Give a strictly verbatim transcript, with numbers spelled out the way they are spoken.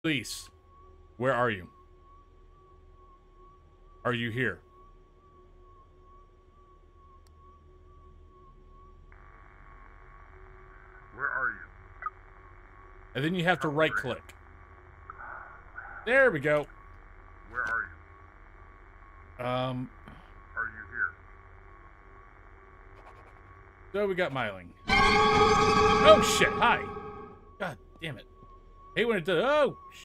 Please. Where are you? Are you here? Where are you? And then you have to right click. There we go. Where are you? Um, Are you here? so we got Myling. Oh shit, hi. God damn it. Hey when it does, oh